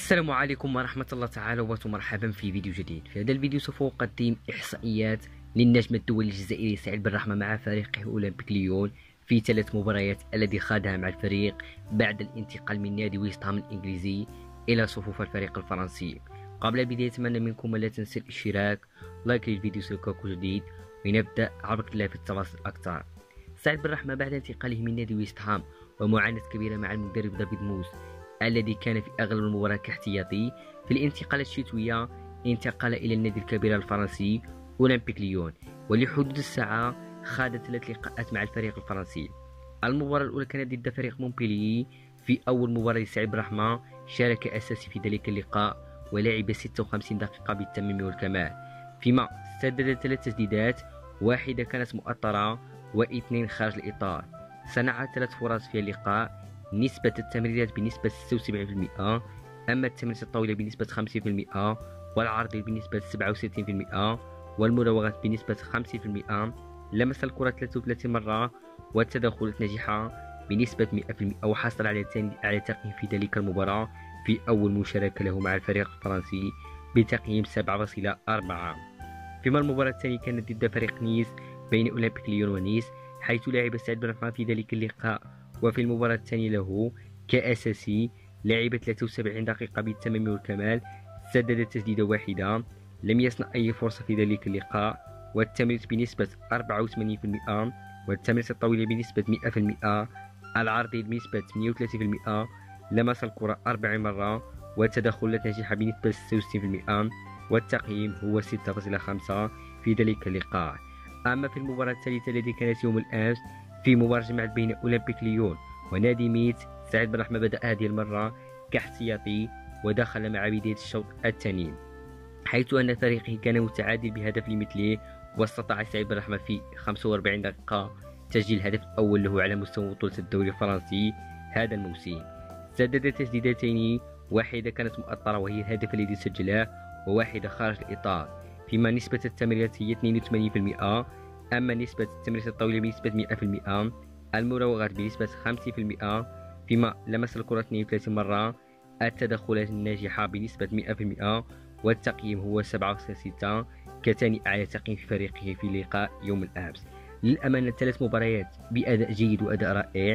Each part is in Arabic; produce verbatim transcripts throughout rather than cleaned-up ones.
السلام عليكم ورحمة الله تعالى ومرحبا في فيديو جديد. في هذا الفيديو سوف أقدم إحصائيات للنجم الدولي الجزائري سعيد بن رحمة مع فريقه أولمبيك ليون في ثلاث مباريات الذي خاضها مع الفريق بعد الانتقال من نادي ويست هام الإنجليزي إلى صفوف الفريق الفرنسي. قبل البداية أتمنى منكم لا تنسوا الاشتراك لايك للفيديو سيكون جديد، ونبدأ عبر الله في التفاصيل أكثر. سعيد بن رحمة بعد انتقاله من نادي ويست هام ومعاناة كبيرة مع المدرب دافيد موس الذي كان في أغلب المباراة كاحتياطي، في الانتقالات الشتوية انتقل إلى النادي الكبير الفرنسي أولمبيك ليون، ولحدود الساعة خاض ثلاث لقاءات مع الفريق الفرنسي. المباراة الأولى كانت ضد فريق مونبيليي. في أول مباراة لسعيد بن رحمة شارك أساسي في ذلك اللقاء ولعب ستة وخمسين دقيقة بالتمام والكمال، فيما سدد ثلاث تسديدات، واحدة كانت مؤطرة واثنين خارج الإطار. صنع ثلاث فرص في اللقاء، نسبة التمريرات بنسبة ستة وسبعين بالمئة، أما التمريرات الطويلة بنسبة خمسين بالمئة، والعرض بنسبة سبعة وستين بالمئة، والمراوغات بنسبة خمسين بالمئة. لمس الكرة ثلاثة وثلاثين مرة والتدخلات ناجحة بنسبة مئة بالمئة، وحصل على على تقييم في ذلك المباراة في أول مشاركة له مع الفريق الفرنسي بتقييم سبعة فاصلة أربعة. فيما المباراة الثانية كانت ضد فريق نيس بين أولمبيك ليون ونيس، حيث لعب سعيد بن رحمة في ذلك اللقاء وفي المباراة الثانية له كأساسي لعب ثلاثة وسبعين دقيقة بالتمام والكمال، سدد تسديدة واحدة، لم يصنع أي فرصة في ذلك اللقاء، والتمرير بنسبة أربعة وثمانين بالمئة، والتمرير الطويلة بنسبة مئة بالمئة، العرض بنسبة ثمانية وثلاثين بالمئة، لمس الكرة أربع مرات والتدخلات ناجحة بنسبة ستة وستين بالمئة، والتقييم هو ستة فاصلة خمسة في ذلك اللقاء. أما في المباراة الثالثة التي كانت يوم الأمس في مباراة جمعت بين أولمبيك ليون ونادي ميت، سعيد بن رحمة بدأ هذه المرة كاحتياطي ودخل مع بداية الشوط الثاني، حيث أن فريقه كان متعادل بهدف لمثله، واستطاع سعيد بن رحمة في خمسة وأربعين دقيقة تسجيل الهدف الأول له على مستوى بطولة الدوري الفرنسي هذا الموسم. سدد تسديدتين، واحدة كانت مؤطرة وهي الهدف الذي سجله، وواحدة خارج الإطار، فيما نسبة التمريرات هي اثنين وثمانين بالمئة، أما نسبة التمريرات الطويلة بنسبة مئة بالمئة، المراوغات بنسبة خمسين بالمئة، فيما لمس الكرة اثنين وثلاثين مرة، التدخلات الناجحة بنسبة مئة بالمئة، والتقييم هو سبعة فاصلة ستة كثاني أعلى تقييم في فريقه في لقاء يوم الأمس. للأمانة ثلاث مباريات بأداء جيد وأداء رائع،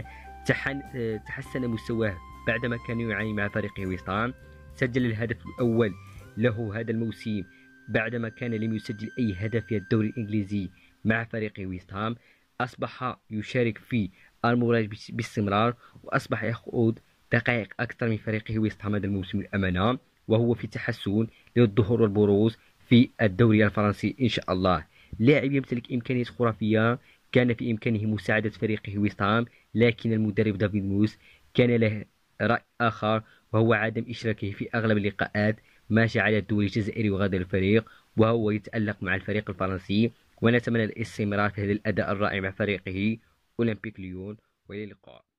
تحسن مستواه بعدما كان يعاني مع فريقه ويست هام. سجل الهدف الأول له هذا الموسم بعدما كان لم يسجل أي هدف في الدوري الإنجليزي مع فريقه ويست هام. أصبح يشارك في المباريات باستمرار، وأصبح يخوض دقائق أكثر من فريقه ويست هام هذا الموسم الأمانة، وهو في تحسن للظهور والبروز في الدوري الفرنسي إن شاء الله. لاعب يمتلك إمكانيات خرافية، كان في إمكانه مساعدة فريقه ويست هام، لكن المدرب دافيد موس كان له رأي آخر، وهو عدم إشراكه في أغلب اللقاءات، ما جعل الدولي الجزائري وغادر الفريق وهو يتألق مع الفريق الفرنسي. ونتمنى الاستمرار في هذا الأداء الرائع مع فريقه أولمبيك ليون، وإلى اللقاء.